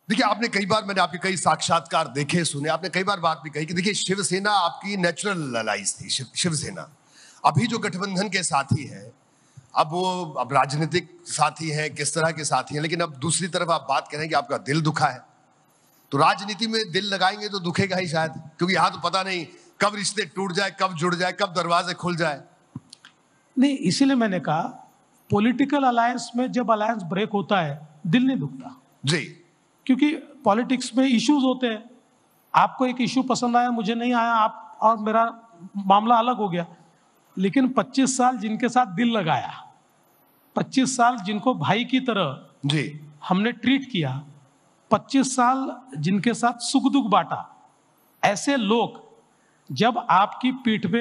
देखिए, आपने कई बार, मैंने आपके कई साक्षात्कार देखे सुने, आपने कई बार बात भी कही कि देखिए शिवसेना आपकी नेचुरल अलाइज थी। शिवसेना अभी जो गठबंधन के साथी है, अब वो अब राजनीतिक साथी हैं, किस तरह के साथी हैं, लेकिन अब दूसरी तरफ आप बात करें कि आपका दिल दुखा है, तो राजनीति में दिल लगाएंगे तो दुखेगा ही शायद, क्योंकि यहां तो पता नहीं कब रिश्ते टूट जाए, कब जुड़ जाए, कब दरवाजे खुल जाए। नहीं, इसीलिए मैंने कहा पॉलिटिकल अलायंस में जब अलायंस ब्रेक होता है दिल नहीं दुखता जी, क्योंकि पॉलिटिक्स में इश्यूज होते हैं। आपको एक इशू पसंद आया, मुझे नहीं आया, आप और मेरा मामला अलग हो गया। लेकिन 25 साल जिनके साथ दिल लगाया, 25 साल जिनको भाई की तरह जी, हमने ट्रीट किया, 25 साल जिनके साथ सुख दुख बांटा, ऐसे लोग जब आपकी पीठ पे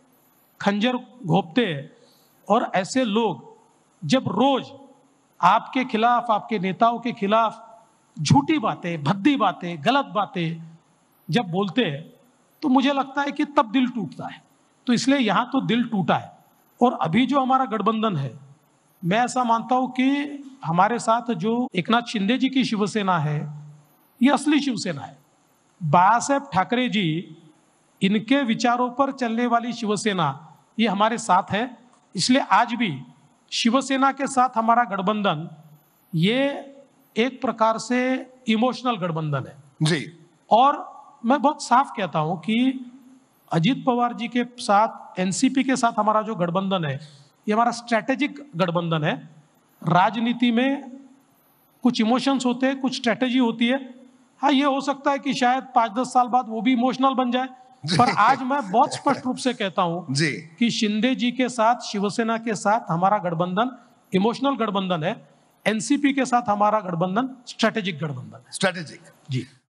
खंजर घोंपते हैं और ऐसे लोग जब रोज आपके खिलाफ, आपके नेताओं के खिलाफ झूठी बातें, भद्दी बातें, गलत बातें जब बोलते हैं, तो मुझे लगता है कि तब दिल टूटता है। तो इसलिए यहां तो दिल टूटा है। और अभी जो हमारा गठबंधन है, मैं ऐसा मानता हूं कि हमारे साथ जो एकनाथ शिंदे जी की शिवसेना है, ये असली शिवसेना है। बाला साहेब ठाकरे जी, इनके विचारों पर चलने वाली शिवसेना, ये हमारे साथ है। इसलिए आज भी शिवसेना के साथ हमारा गठबंधन ये एक प्रकार से इमोशनल गठबंधन है जी। और मैं बहुत साफ कहता हूं कि अजीत पवार जी के साथ, एनसीपी के साथ हमारा जो गठबंधन है, ये हमारा स्ट्रैटेजिक गठबंधन है। राजनीति में कुछ इमोशंस होते हैं, कुछ स्ट्रैटेजी होती है। हाँ, ये हो सकता है कि शायद 5-10 साल बाद वो भी इमोशनल बन जाए, पर आज मैं बहुत स्पष्ट रूप से कहता हूं जी कि शिंदे जी के साथ, शिवसेना के साथ हमारा गठबंधन इमोशनल गठबंधन है। एनसीपी के साथ हमारा गठबंधन स्ट्रैटेजिक गठबंधन है। स्ट्रैटेजिक। जी।